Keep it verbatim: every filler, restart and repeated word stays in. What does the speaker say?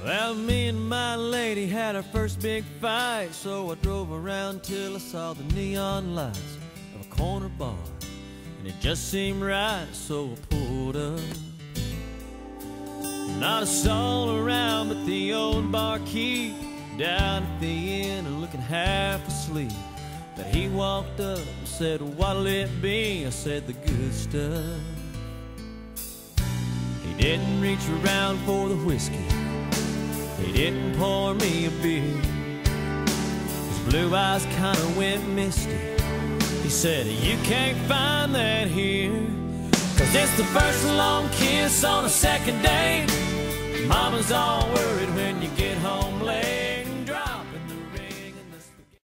Well, me and my lady had our first big fight, so I drove around till I saw the neon lights of a corner bar, and it just seemed right, so I pulled up. Not a soul around but the old barkeep down at the inn and looking half asleep. But he walked up and said, "What'll it be?" I said, "The good stuff." He didn't reach around for the whiskey, he didn't pour me a beer. His blue eyes kinda went misty. He said, "You can't find that here, 'cause it's the first long kiss on a second date. Mama's all worried when you get home late."